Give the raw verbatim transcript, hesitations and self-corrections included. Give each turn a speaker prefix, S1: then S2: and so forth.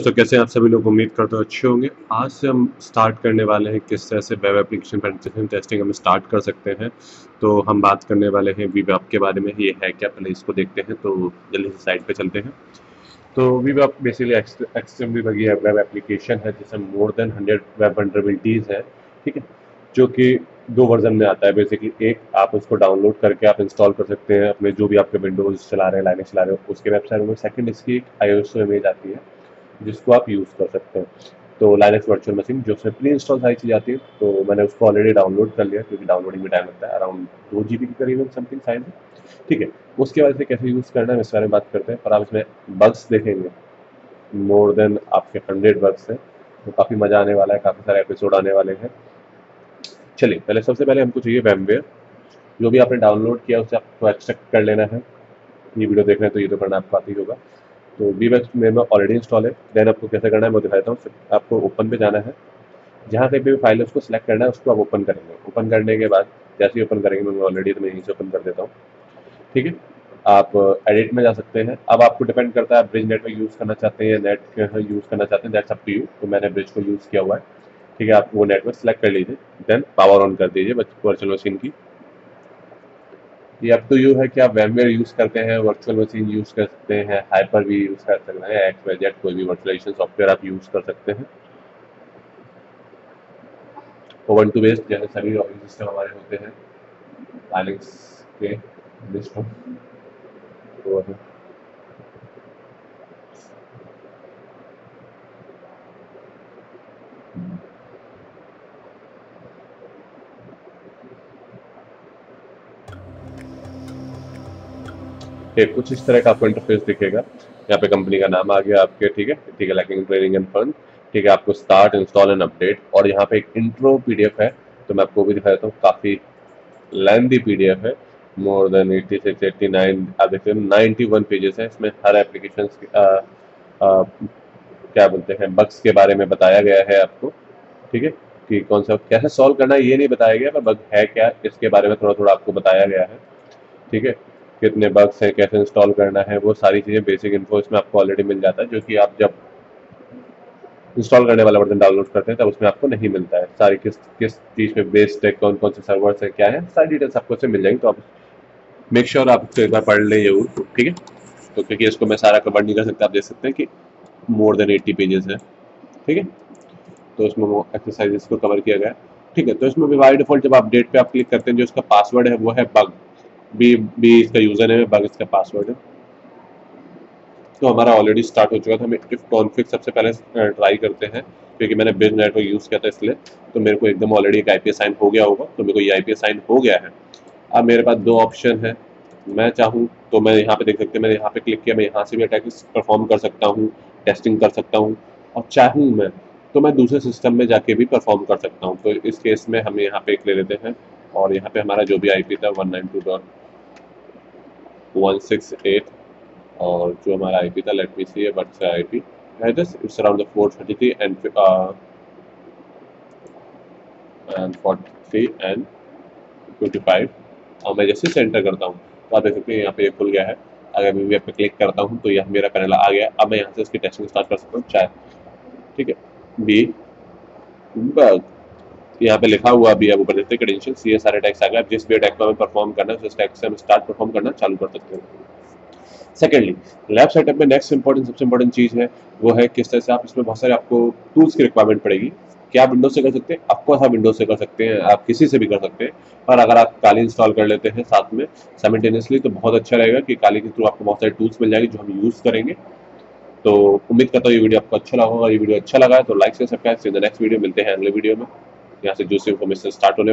S1: दोस्तों, कैसे हैं आप सभी लोग? उम्मीद करते हो अच्छे होंगे। आज से हम स्टार्ट करने वाले हैं किस तरह से वेब एप्लीकेशन पेनिट्रेशन टेस्टिंग हम स्टार्ट कर सकते हैं। तो हम बात करने वाले हैं वीवैप के बारे में। ये है क्या, पहले इसको देखते हैं। तो जल्दी से साइट पे चलते हैं। तो bWAPP basically extremely buggy web application है जिसमें more than hundred web vulnerabilities है, ठीक है, जो कि दो वर्जन में आता है। बेसिकली एक, आप उसको डाउनलोड करके आप इंस्टॉल कर सकते हैं अपने जो भी आपके विंडोज़ चला रहे हैं, लाइनक्स चला रहे हो उसके वेबसाइट में। सेकंड, इसकी एक आईओएस इमेज आती है जिसको आप यूज़ कर सकते हैं। तो लाइनक्स वर्चुअल मशीन जो उसमें प्री इंस्टॉल सारी चीज़ आती है, तो मैंने उसको ऑलरेडी डाउनलोड कर लिया क्योंकि डाउनलोडिंग में टाइम लगता है, अराउंड दो जी बी के करीबन समथिंग साइज है, ठीक है। उसके बाद से कैसे यूज़ करना है इस बारे में बात करते हैं। पर आप इसमें बग्स देखेंगे, मोर देन आपके हंड्रेड बग्स हैं, तो काफ़ी मज़ा आने वाला है, काफ़ी सारे एपिसोड आने वाले हैं। चलिए, पहले सबसे पहले हमको चाहिए वेमवेयर। जो भी आपने डाउनलोड किया उसे आपको एक्सट्रैक्ट कर लेना है। ये वीडियो देख रहे हैं तो ये तो करना आपको आती होगा। तो वीवैप मेरे में ऑलरेडी इंस्टॉल है। देन आपको कैसे करना है मैं दिखा देता हूँ। आपको ओपन पे जाना है, जहाँ कहीं पे भी फाइल है उसको सिलेक्ट करना है, उसको आप ओपन करेंगे। ओपन करने के बाद जैसे ही ओपन करेंगे, मैं ऑलरेडी तो मैं यहीं से ओपन कर देता हूँ, ठीक है। आप एडिट में जा सकते हैं। अब आपको डिपेंड करता है आप ब्रिज नेटवर्क यूज़ करना चाहते हैं या नेट यूज़ करना चाहते हैं, दैट्स अप टू यू। तो मैंने ब्रिज को यूज़ किया हुआ है, ठीक है। आप वो नेटवर्क सेलेक्ट कर लीजिए, देन पावर ऑन कर दीजिए वर्चुअल मशीन की। ये अप टू यू है कि आप वेमवेयर यूज़ करते हैं, वर्चुअल मशीन यूज़ कर सकते हैं, हाइपर भी यूज़ कर सकते हैं, एक्स वाई जेड कोई भी वर्चुअलाइजेशन सॉफ्टवेयर आप यूज़ कर सकते हैं। उबंटू बेस्ड जैसे सभी ऑपरेटिंग सिस्टम हमारे होते हैं, लाइनक्स के लिस्ट में तो है। ये कुछ इस तरह का आपको इंटरफेस दिखेगा। यहाँ पे कंपनी का नाम आ गया आपके, ठीक है, ठीक है, लाइकिंग ट्रेनिंग एंड फंड, ठीक है। आपको स्टार्ट, इंस्टॉल एंड अपडेट, और यहाँ पे एक इंट्रो पीडीएफ है, तो मैं आपको भी दिखा देता हूँ। काफ़ी लेंथी पीडीएफ है, more than eighty six eighty nine, आप देखते हैं नाइन्टी वन पेजेस है। इसमें हर एप्लीकेशन क्या बोलते हैं बग्स के बारे में बताया गया है आपको, ठीक है, कि कौन सा कैसे सॉल्व करना है ये नहीं बताया गया, पर बग है क्या इसके बारे में थोड़ा थोड़ा आपको बताया गया है, ठीक है। कितने बग्स हैं, कैसे इंस्टॉल करना है, वो सारी चीज़ें बेसिक इन्फो इसमें आपको ऑलरेडी मिल जाता है, जो कि आप जब इंस्टॉल करने वाला वर्जन डाउनलोड करते हैं तब उसमें आपको नहीं मिलता है। सारी किस किस चीज़ पे बेस्ड है, कौन कौन से सर्वर्स है, क्या है, सारी डिटेल्स आपको उससे मिल जाएंगी। तो आप मेक श्योर आप इसको एक बार पढ़ लें जरूर, ठीक है। तो क्योंकि इसको मैं सारा कवर नहीं कर सकता, आप देख सकते हैं कि मोर देन एट्टी पेजेस है, ठीक है। तो इसमें वो एक्सरसाइजेस को कवर किया गया है, ठीक है। तो इसमें भी बाय डिफॉल्ट जब आप अपडेट पे आप क्लिक करते हैं, जो इसका पासवर्ड है वो है बग, बी बी इसका यूजर है, बग इसका पासवर्ड है। तो हमारा ऑलरेडी स्टार्ट हो चुका था। हम इफ कॉन्फिग सबसे पहले ट्राई करते हैं, क्योंकि मैंने ब्रिज नेटवर्क यूज़ किया था इसलिए, तो मेरे को एकदम ऑलरेडी एक आईपी असाइन हो गया होगा। तो मेरे को ये आईपी असाइन हो गया है। अब मेरे पास दो ऑप्शन है, मैं चाहूँ तो मैं यहाँ पे देख सकते हैं, मैंने यहाँ पे क्लिक किया, मैं यहाँ से भी अटैक परफॉर्म कर सकता हूँ, टेस्टिंग कर सकता हूँ, और चाहूँ मैं तो मैं दूसरे सिस्टम में जाके भी परफॉर्म कर सकता हूँ। तो इस केस में हम यहाँ पे एक ले लेते हैं, और यहाँ पे हमारा जो भी आईपी था one nine two dot one six eight, और जो हमारा आईपी था, let me see what's the IP, it's around the four thirty three and and forty three and twenty five, और मैं जैसे सेंटर करता हूँ तो आप देख सकते हैं यहाँ पे ये खुल गया है। अगर मैं वी पे क्लिक करता हूँ तो यह मेरा पैनल आ गया। अब मैं यहाँ से इसकी टेस्टिंग स्टार्ट कर सकता हूँ, चाहे, ठीक है। बी बग यहाँ पे लिखा हुआ भी है ऊपर देखते क्रेडेंशियल्स, ये सारे टैग्स आ गए। जिस भी अटैक को हमें परफॉर्म करना है उस टैग से हम स्टार्ट परफॉर्म करना चालू कर सकते हैं। सेकेंडली, लैब सेटअप में नेक्स्ट इंपॉर्टेंट सबसे इंपॉर्टेंट चीज़ है वो है किस तरह से आप इसमें बहुत सारे आपको टूल्स की रिक्वायरमेंट पड़ेगी। क्या आप विंडोज से कर सकते हैं? ऑफकोर्स आप विंडोज से कर सकते हैं, आप किसी से भी कर सकते हैं। पर अगर आप काली इंस्टॉल कर लेते हैं साथ में साइमल्टेनियसली तो बहुत अच्छा रहेगा कि काली के थ्रू आपको बहुत सारे टूल्स मिल जाएंगे जो हम यूज़ करेंगे। तो उम्मीद करता हूँ ये वीडियो आपको अच्छा लगा होगा। ये वीडियो अच्छा लगा है तो लाइक से subscribe, in the next video मिलते हैं अगले वीडियो में। यहाँ से जो सी इन्फॉर्मेशन स्टार्ट होने